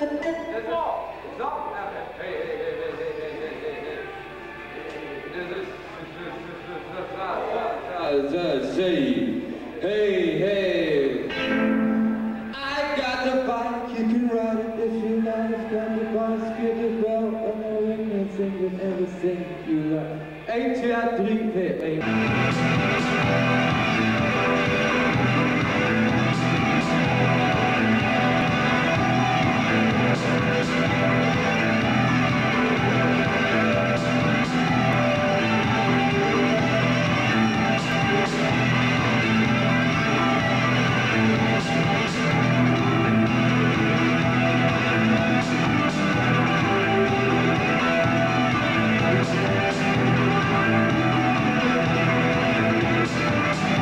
Hey, hey, I got the bike, you can ride it if you like. Got the bicycle belt and the ring and sing with everything you like. 1, 2, 3, hey, hey.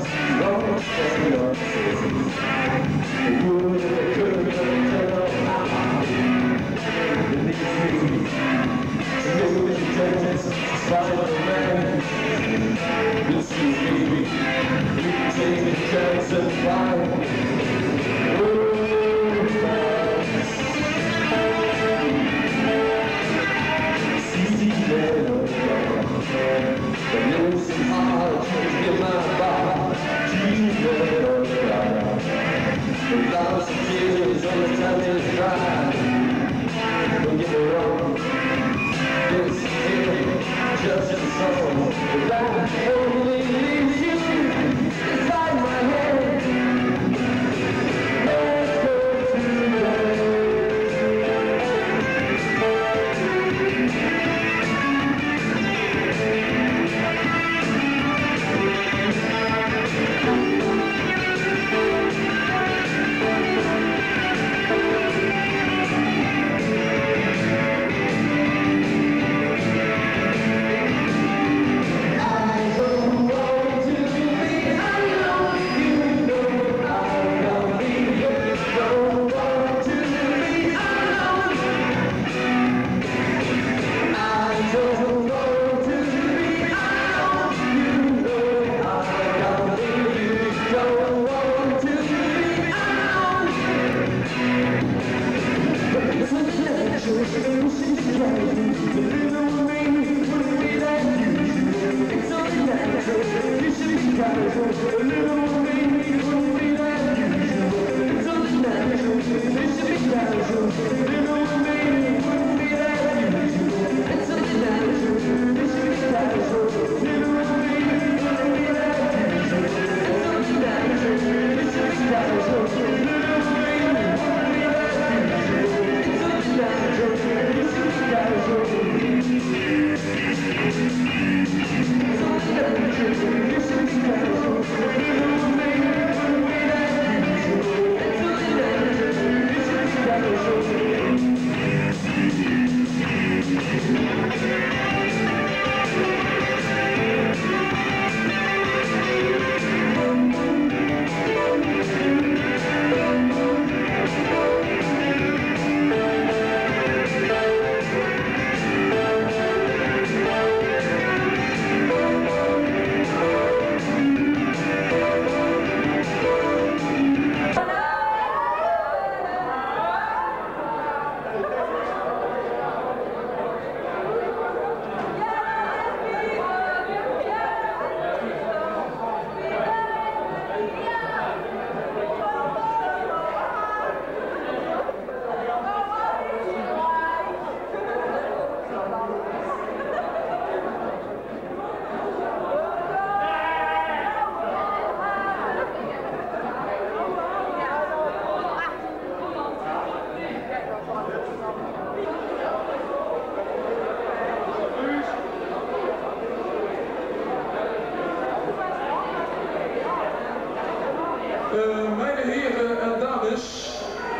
Mijn heren en dames,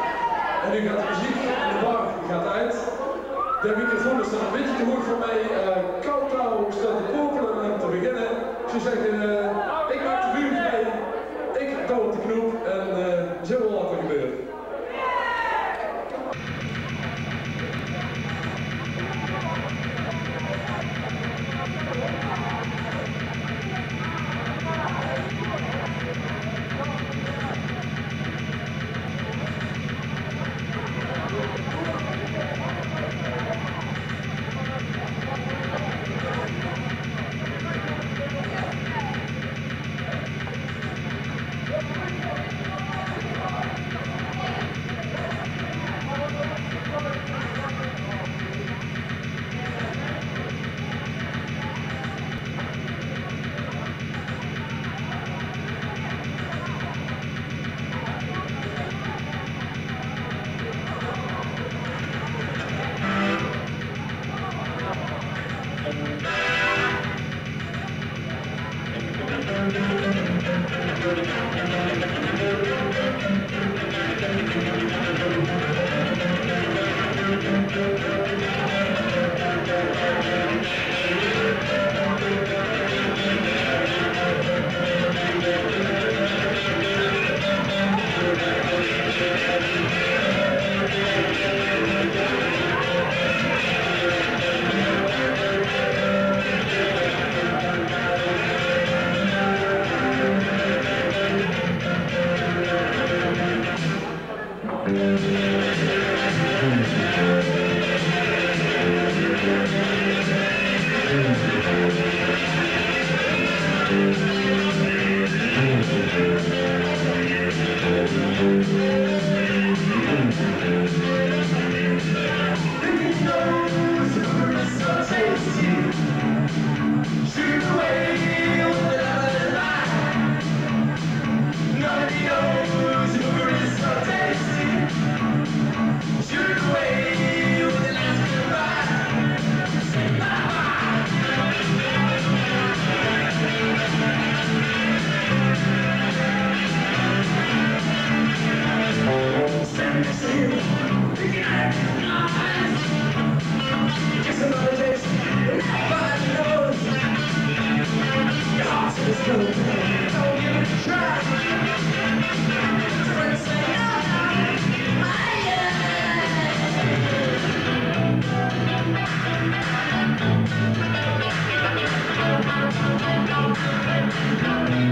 en nu gaat de muziek in de bar gaat uit. De microfoon staat een beetje te hoog voor mij. Koudtouw staat te popelen en te beginnen. Ze zeggen, ik maak de vuur vrij, ik touw op de knoop en zien we wel wat er gebeurt.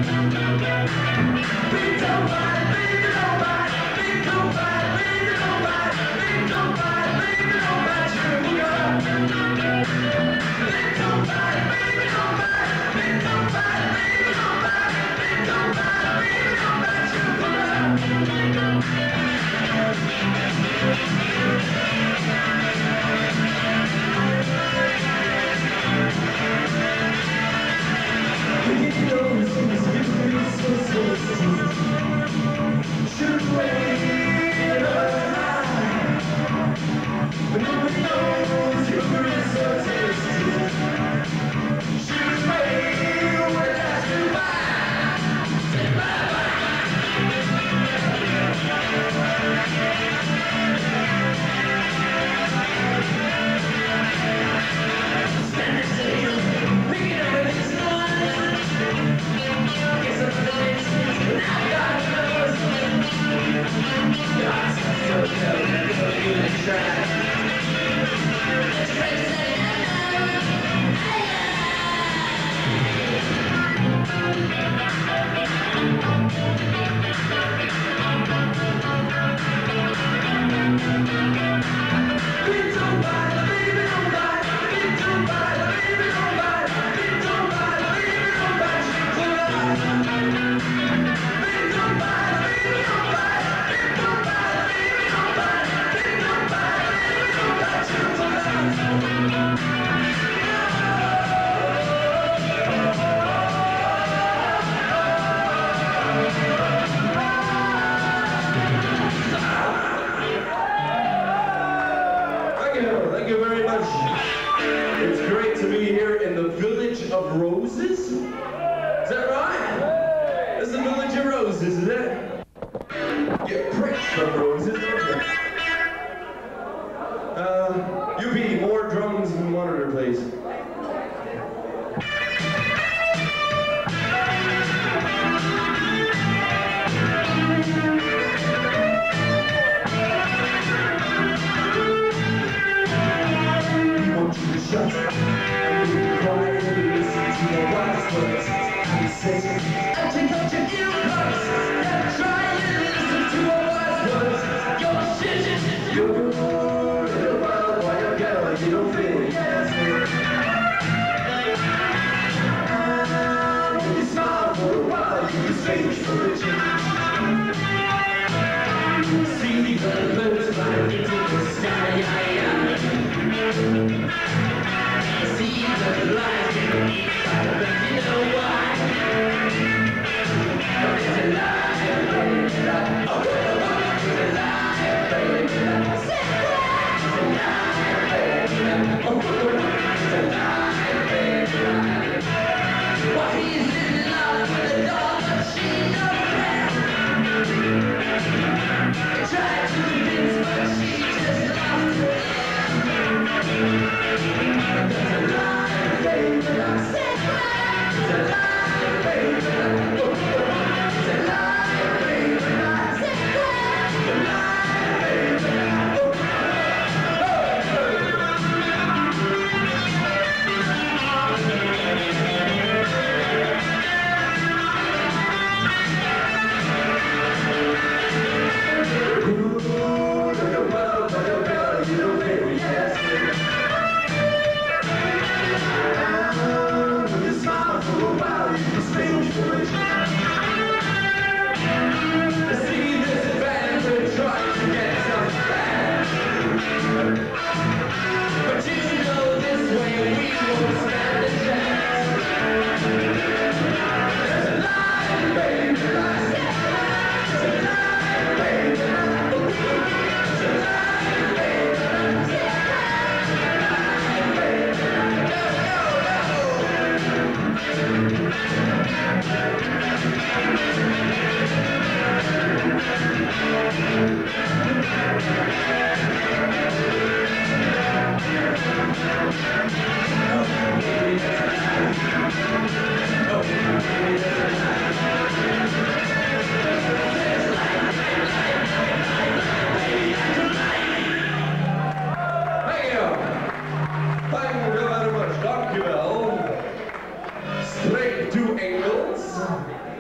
Thank you very much. It's great to be here in the Village of Roses. Is that right? It's the Village of Roses, isn't it? Get pricks from roses, don't you? UB, more drums and monitor, please. Shut up and be quiet and listen to your wife's words. And say, and take out your earplugs and try and listen to a wife.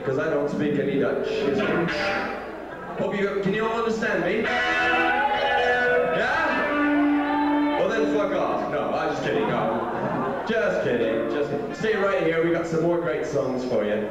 because I don't speak any Dutch. Hope you can you all understand me? Yeah? Well then fuck off. No, I'm just kidding. No. Just kidding. Just stay right here. We got some more great songs for you.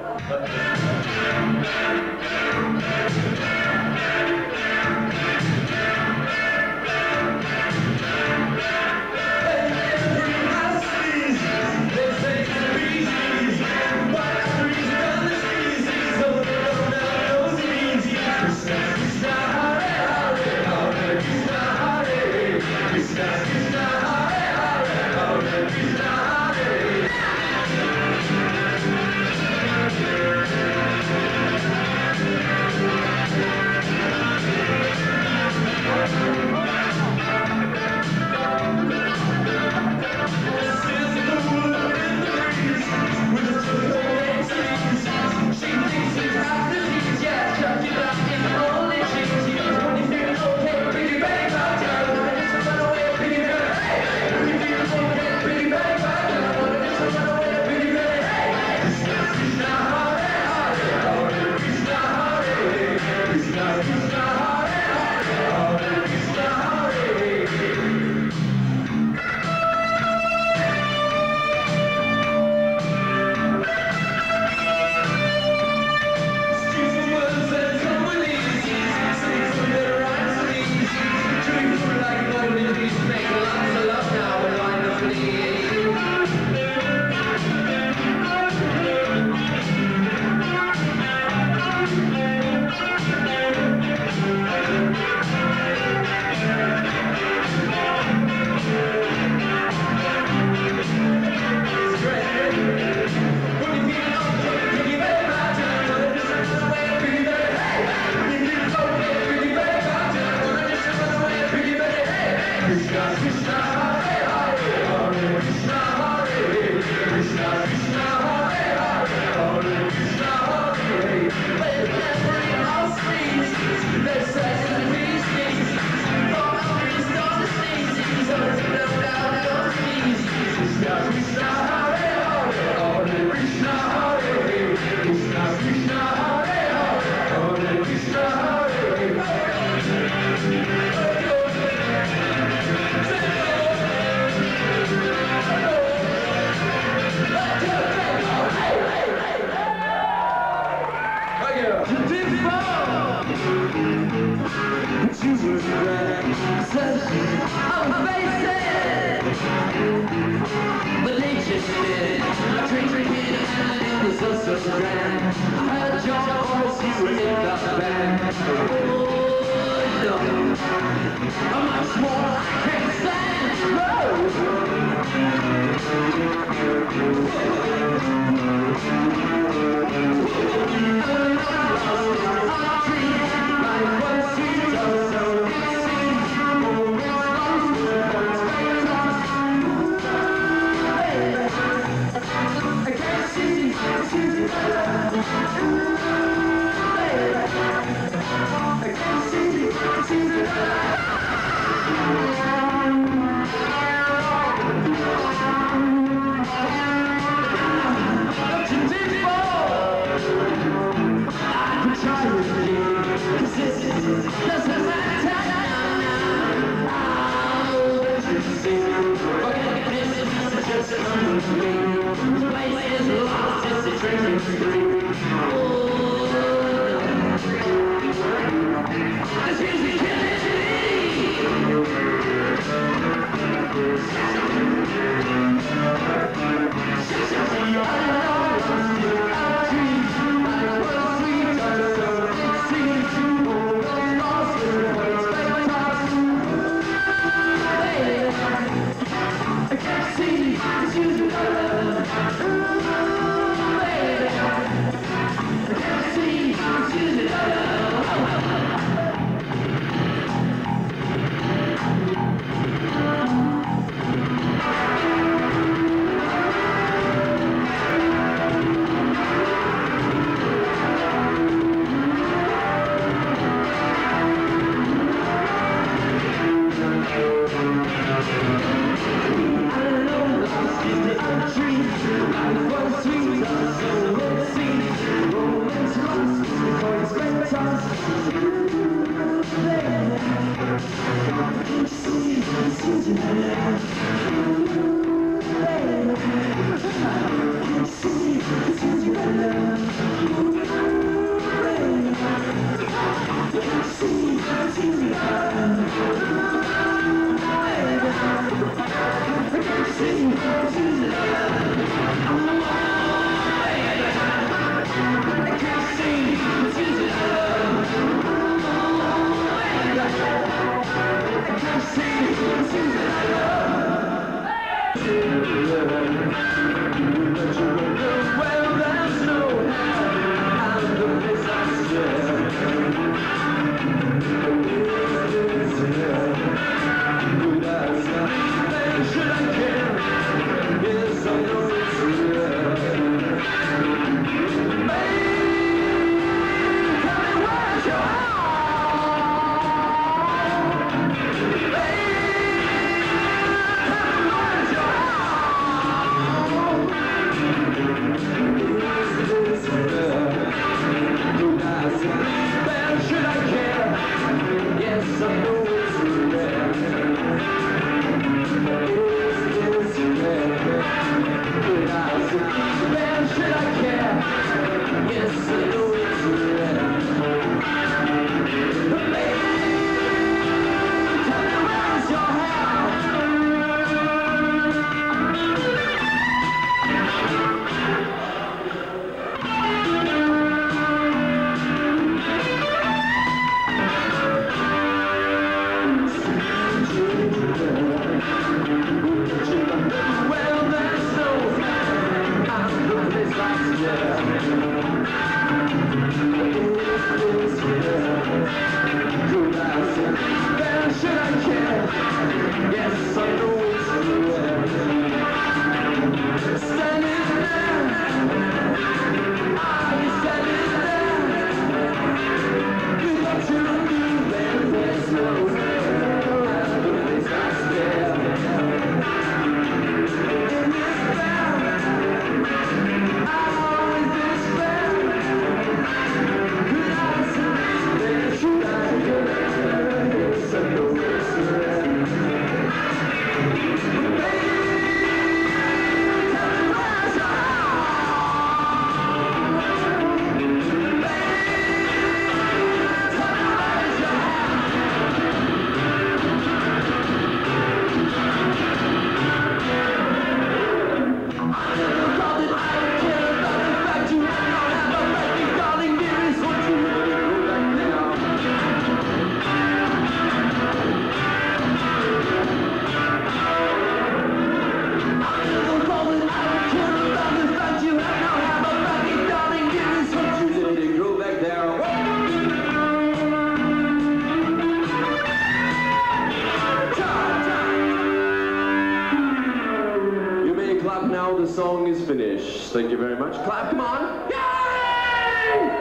Now the song is finished. Thank you very much. Clap, come on. Yay!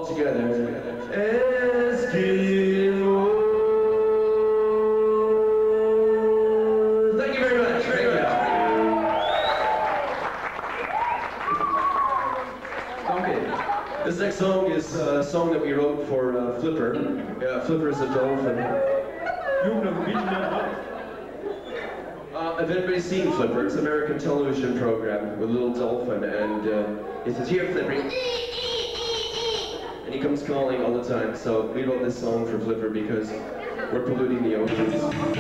all together. Eskimo. Thank you very much. Thank you. Okay. This next song is a song that we wrote for Flipper. Flipper is a dolphin. If anybody's seen Flipper, it's an American television program with a little dolphin, and he says, "Here, Flipper," and he comes calling all the time. So we wrote this song for Flipper because we're polluting the oceans.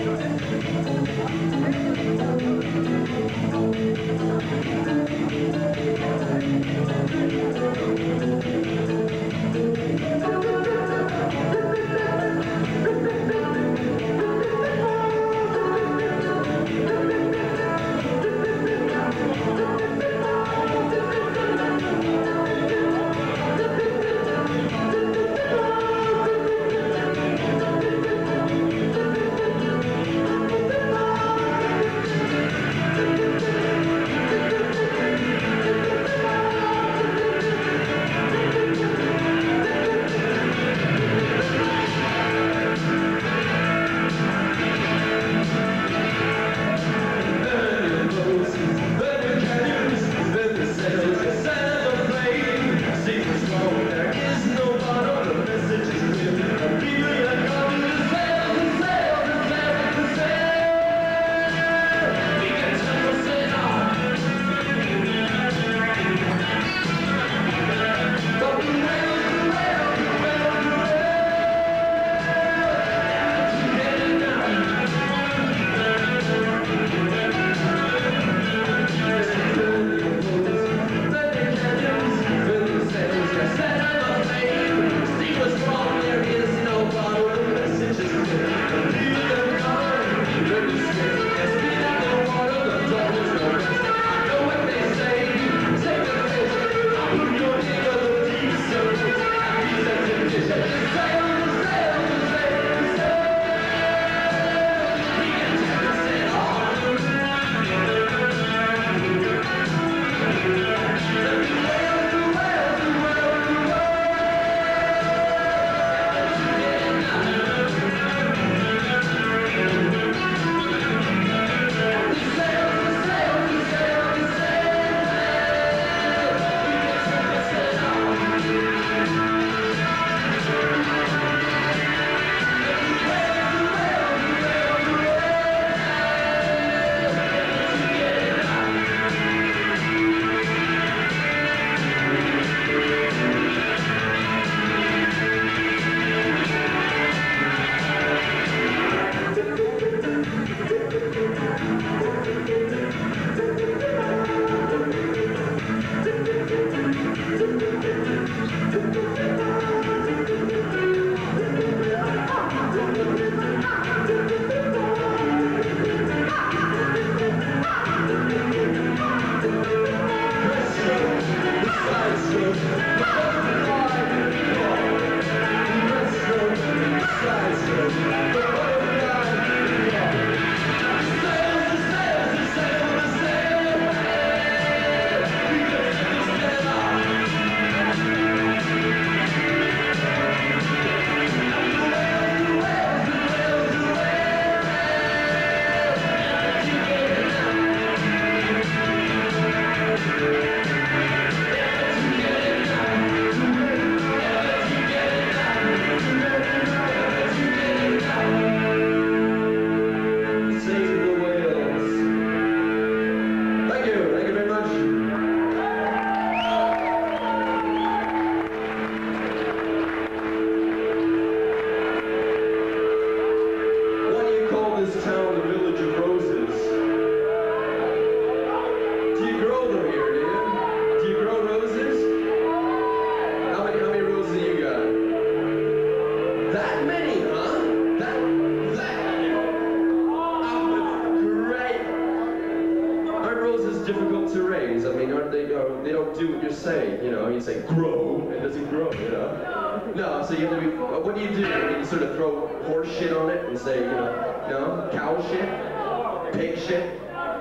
They don't do what you're saying, you know, you say grow, it doesn't grow, you know. No, so you have to be, what do? You sort of throw horse shit on it and say, you know, no, cow shit, pig shit,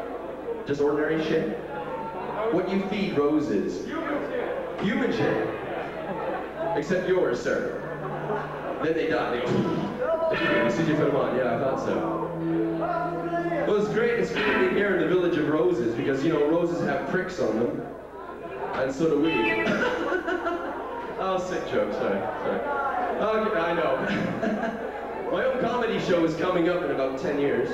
just ordinary shit. What do you feed roses? Human shit. Except yours, sir. Then they die. As soon as you put them on, yeah, I thought so. Well, it's great being here in the Village of Roses because, you know, roses have pricks on them. And so do we. Oh, sick joke, sorry. Okay, I know. My own comedy show is coming up in about 10 years.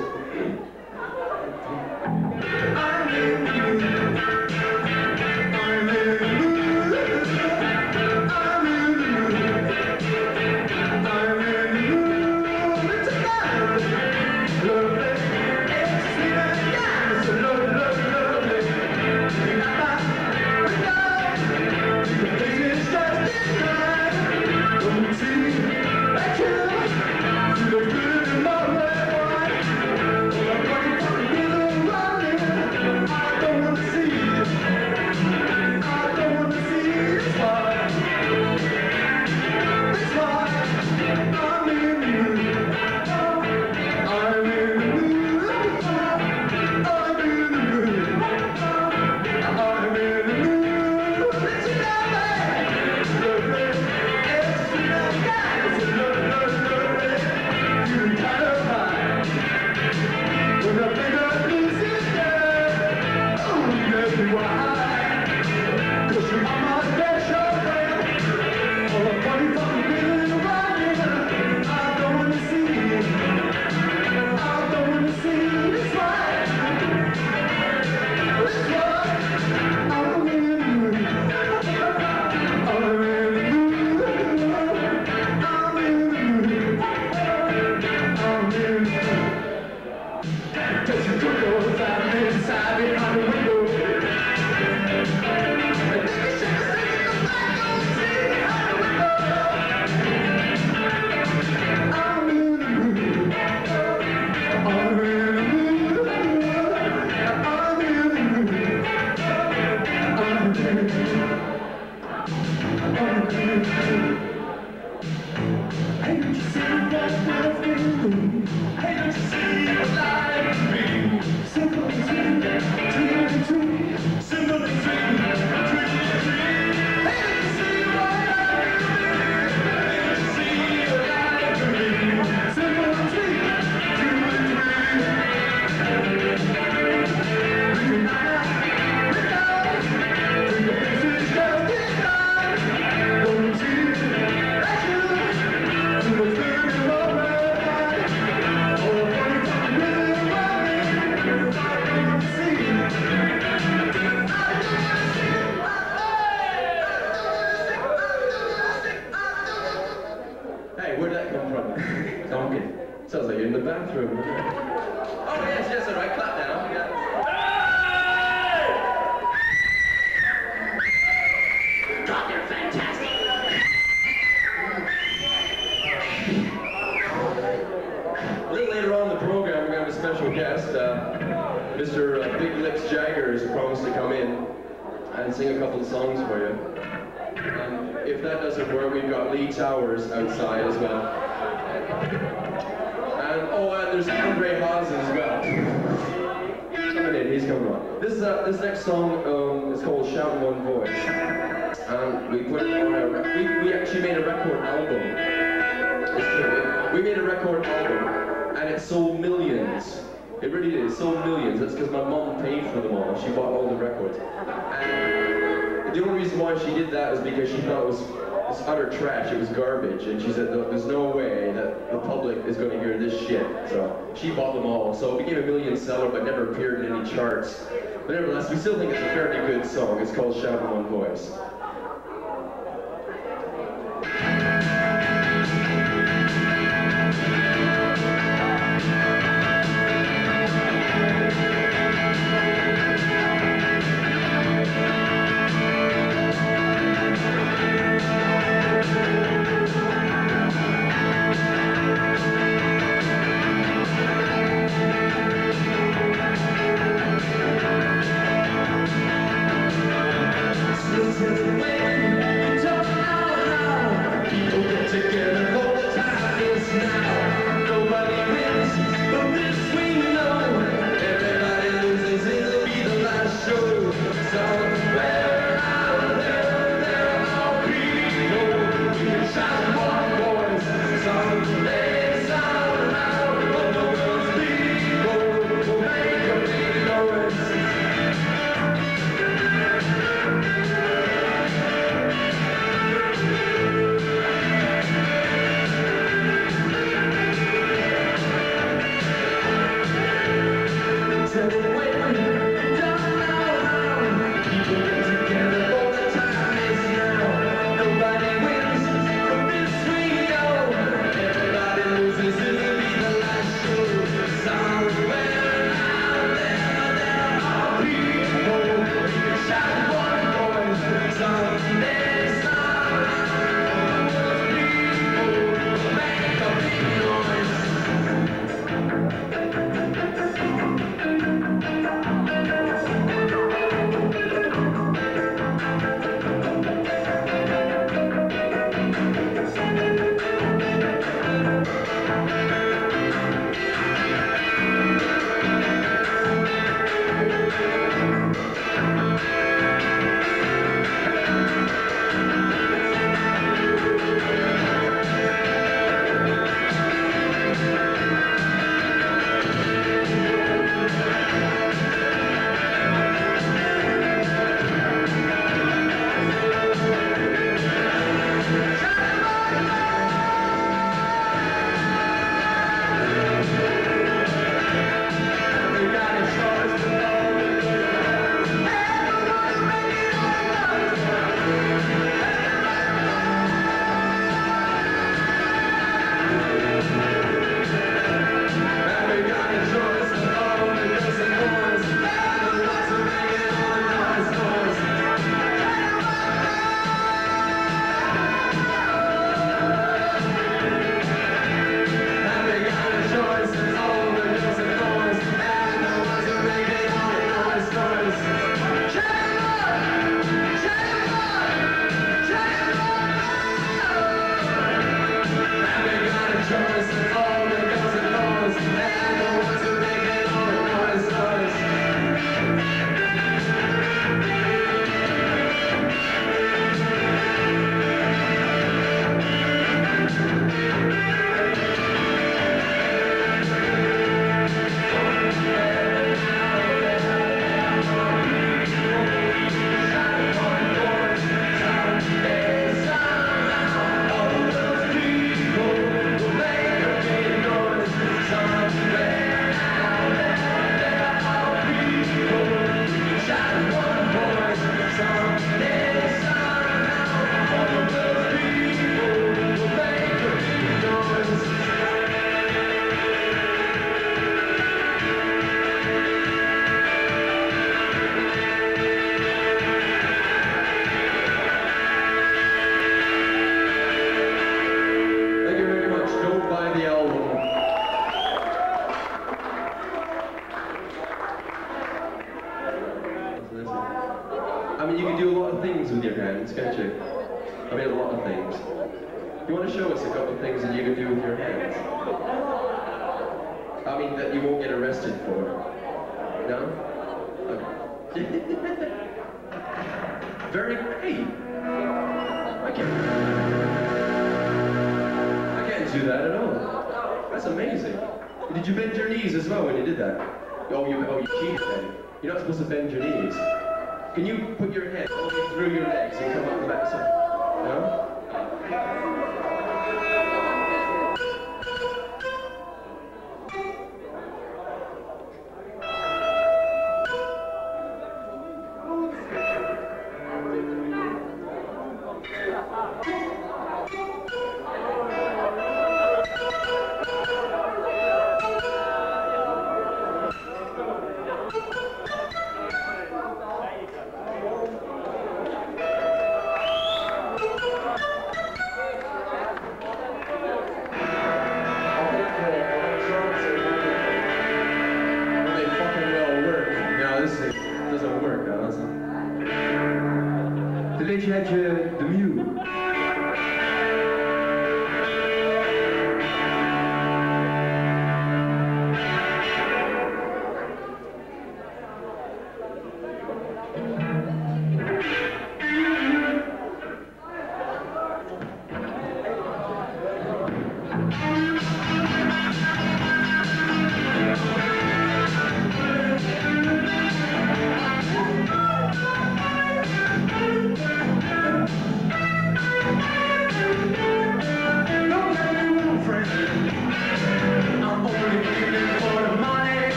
Sounds like you're in the bathroom. Oh, yes, all right, clap now. Yeah. God, they're fantastic. A little later on in the program, we're going to have a special guest. Mr. Big Lips Jagger has promised to come in and sing a couple of songs for you. If that doesn't work, we've got Lee Towers outside as well. And there's Andre Haas as well. Coming in, he's coming on. This next song is called Shout in One Voice. And we put it on we actually made a record album. We made a record album, and it sold millions. It really did, it sold millions. That's because my mom paid for them all. She bought all the records. And the only reason why she did that was because she thought it was utter trash, it was garbage, and she said there's no way that the public is going to hear this shit. So she bought them all. So it became a million seller, but never appeared in any charts. But nevertheless, we still think it's a fairly good song. It's called Shout in One Voice. This is you want to show us a couple things that you can do with your hands? I mean, that you won't get arrested for. No? Okay. Very great. I can't do that at all. That's amazing. Did you bend your knees as well when you did that? Oh, you cheated then. You're not supposed to bend your knees. Can you put your head all the way through your legs and come up the backside? No?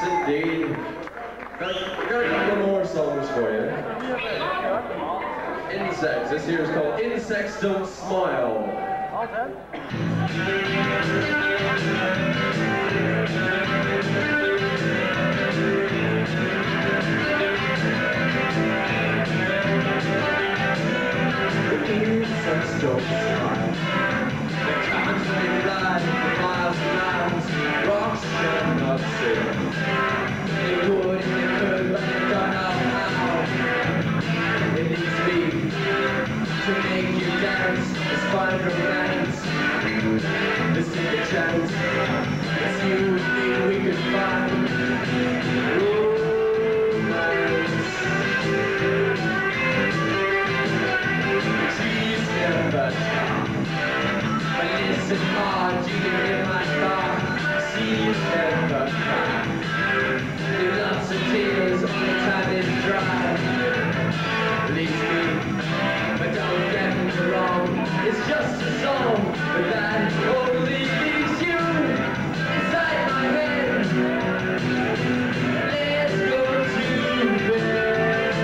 indeed. Got a couple more songs for you. Insects. This here is called Insects Don't Smile. Insects don't smile. They can't really lie for miles and miles. Rocks cannot sing. They would if they could, but they don't know how. It needs me to make you dance. It's fine romance. Let's take a chance. It's you and me we could find romance. Trees never come. But listen hard, you can hear my thought. Seas never come. There are lots of tears on the time it's dry. Leave me, but don't get me wrong. It's just a song, but that only leaves you inside my head. Let's go to bed.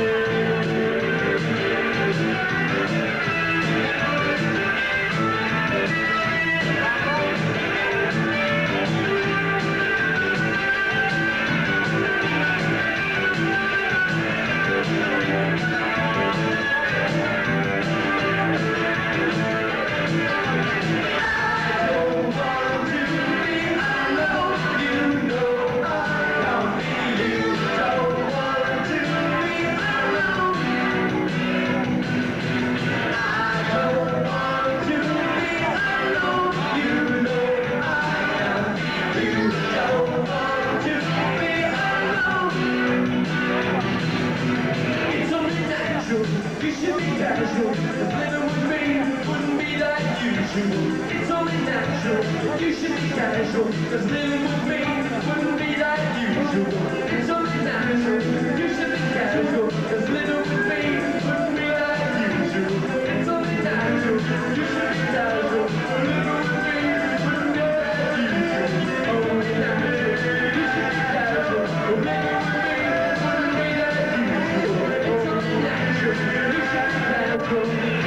It's only natural, you should be casual, cause living with me wouldn't be that usual. It's only natural, you should be casual, cause living with me wouldn't be that usual. It's only natural, you should be casual, living with me wouldn't be that usual. Only natural, you should be casual, living with me wouldn't be that usual. It's only natural, you should be casual.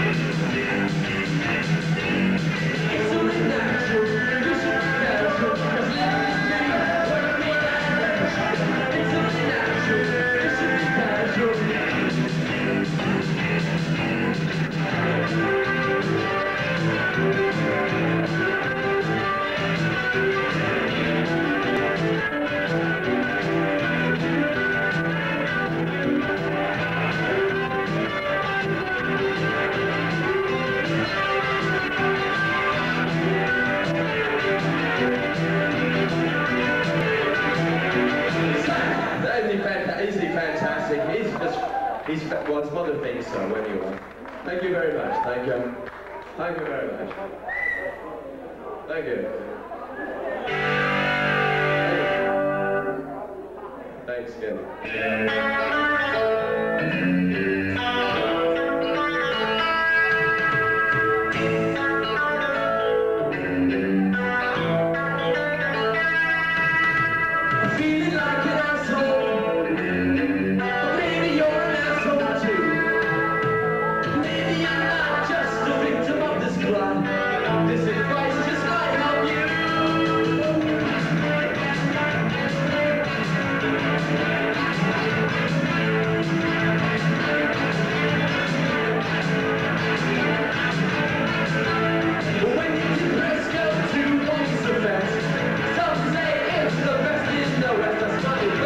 Well, his mother thinks so, anyway. Thank you very much. Thank you. Thank you very much. Thank you. Thanks again. Some say it's the best in the West, that's funny.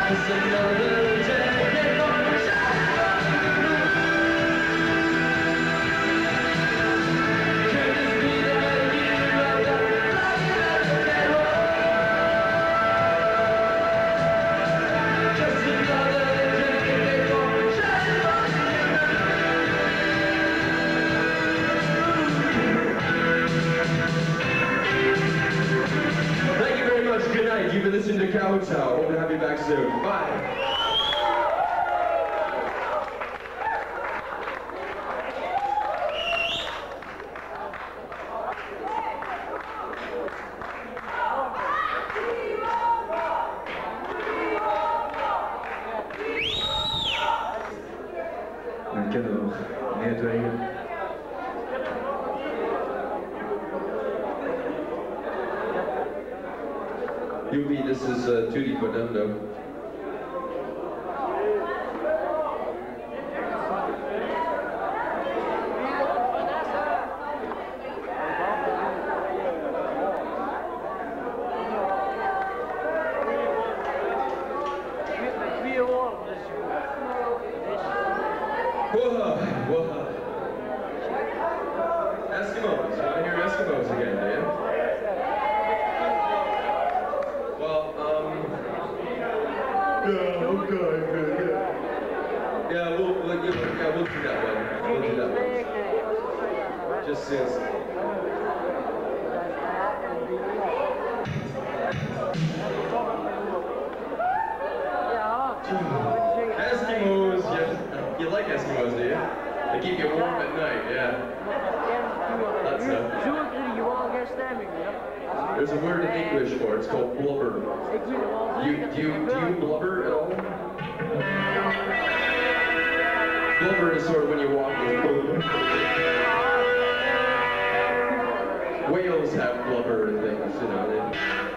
You've been listening to Kowtow. Hope to have you back soon. Bye. Dankjewel, meneer Dwegen. Yubi, this is Tutti Quadendo. Whoa. Eskimos, you want to hear Eskimos again, do you? Yeah, we'll do that one. We'll do that one. Just since. Eskimos, yeah. You like Eskimos, do you? They keep you warm at night, yeah. That's there's a word in English for it. It's called blubber. Do you blubber at all? Blubber is sort of when you walk with whales have blubber and things, you know.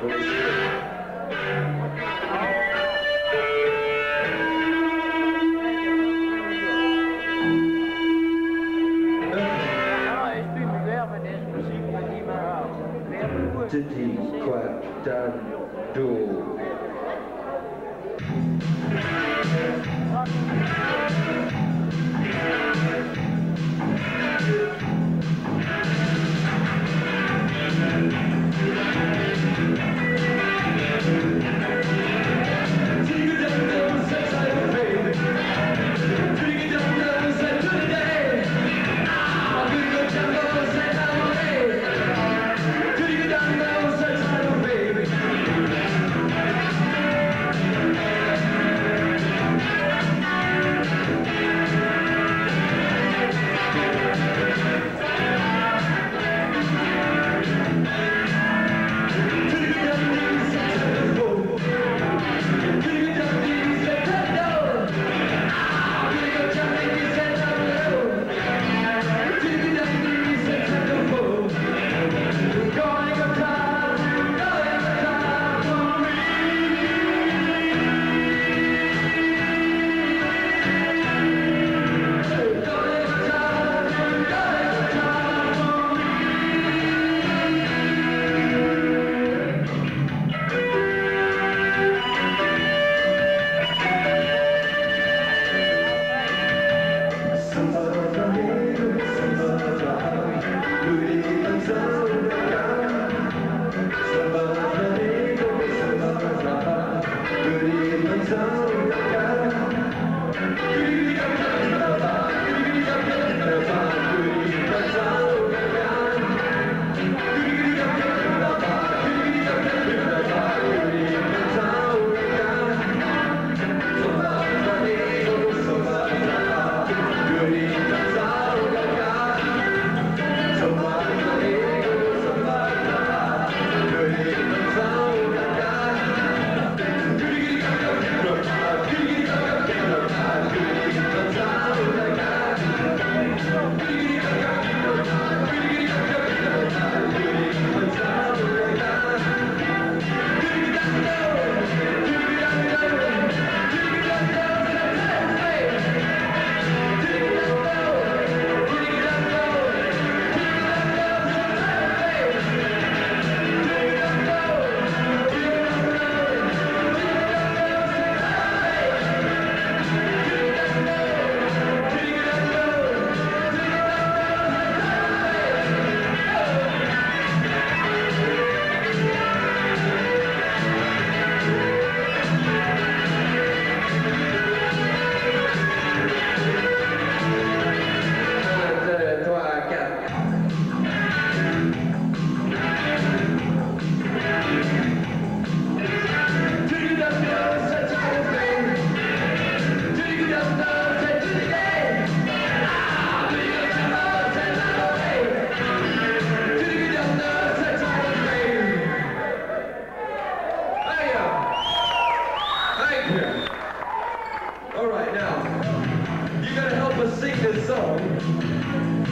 Tutti Quadendo.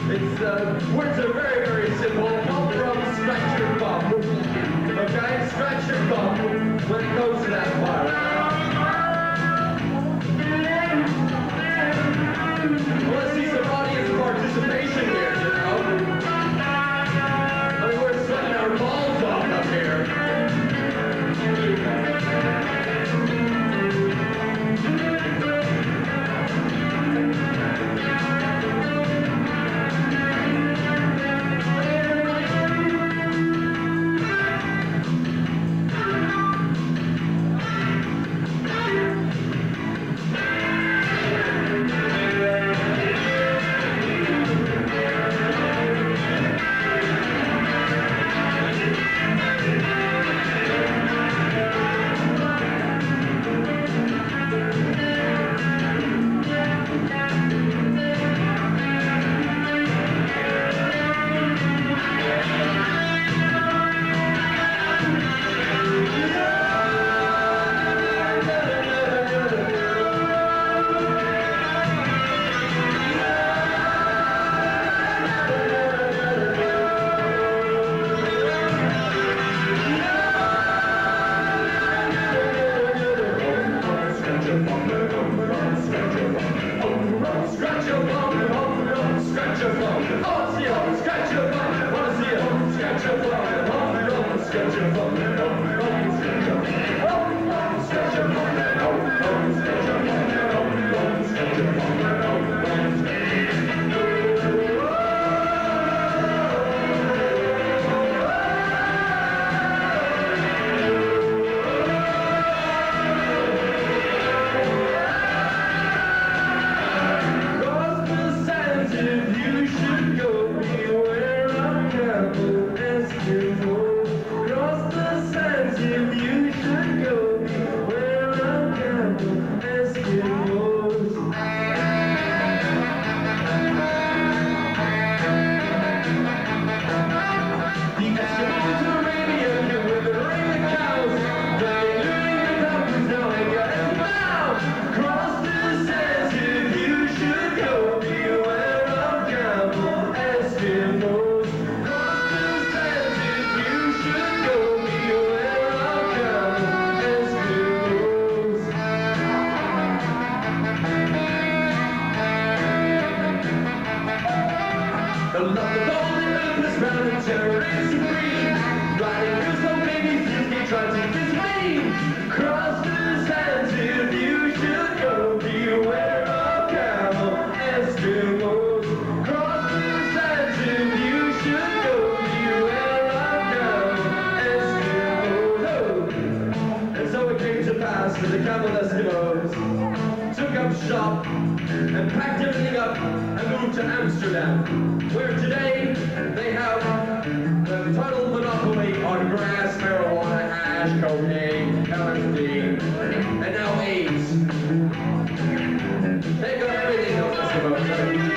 Words are very, very simple. Come from scratch your bum. Okay? Scratch your bum when it goes to that part. I want to see some audience participation here, you know? I mean, we're sweating our balls off up here. The Camel Eskimos took up shop and packed everything up and moved to Amsterdam, where today they have the total monopoly on grass, marijuana, hash, cocaine, LSD, and now AIDS. They've got everything else Eskimos.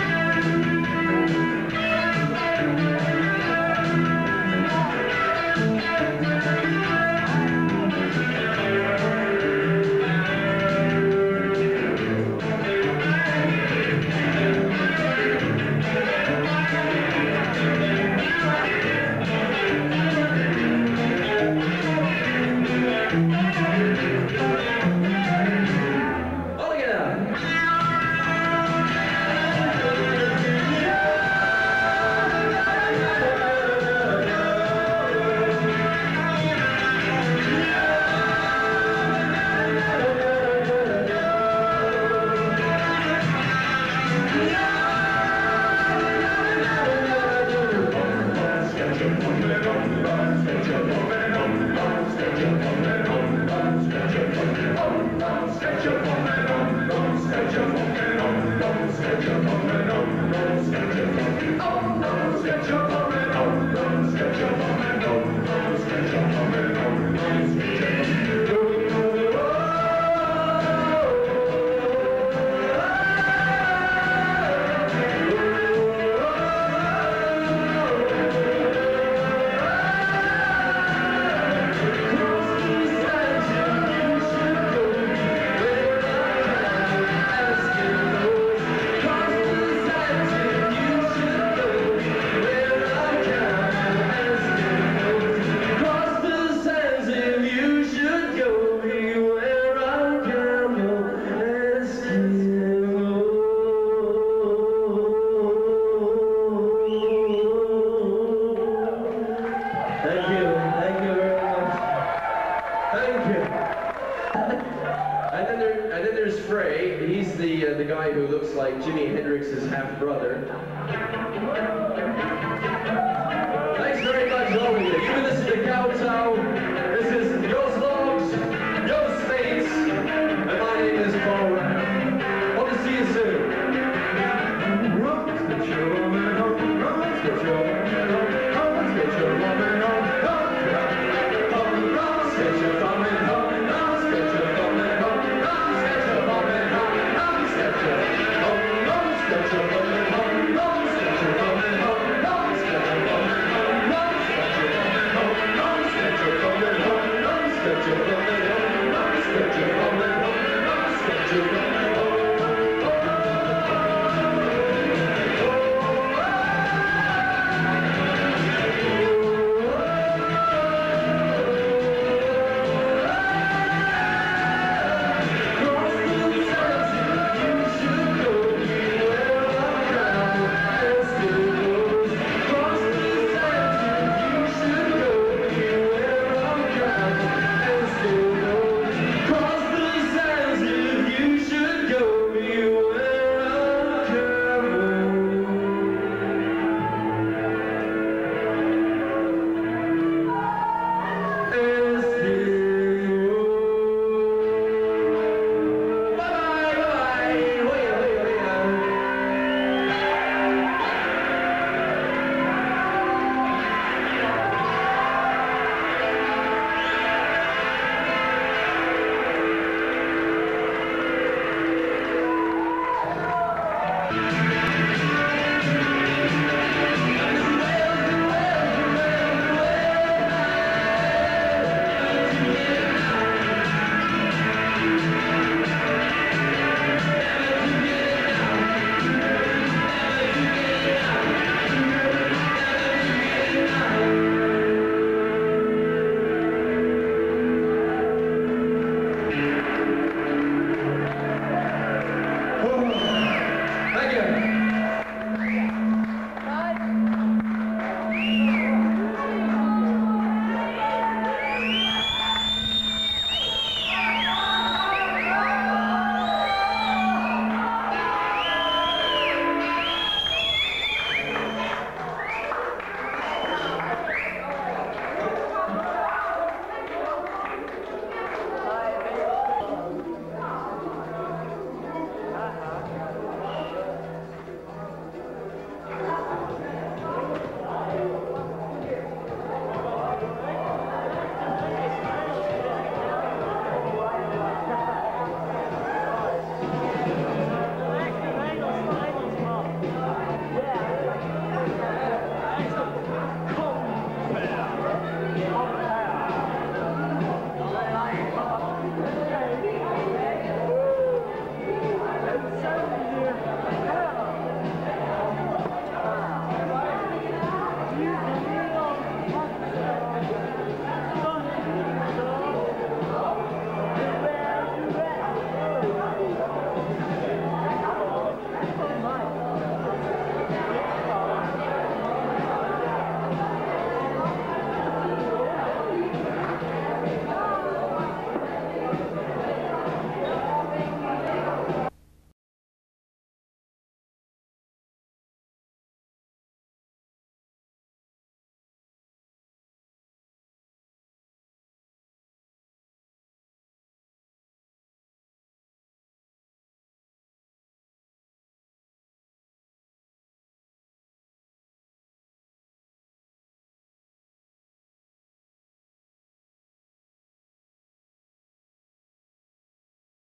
the guy who looks like Jimi Hendrix's half-brother. Thanks very much, all of you. You've been listening to Kowtow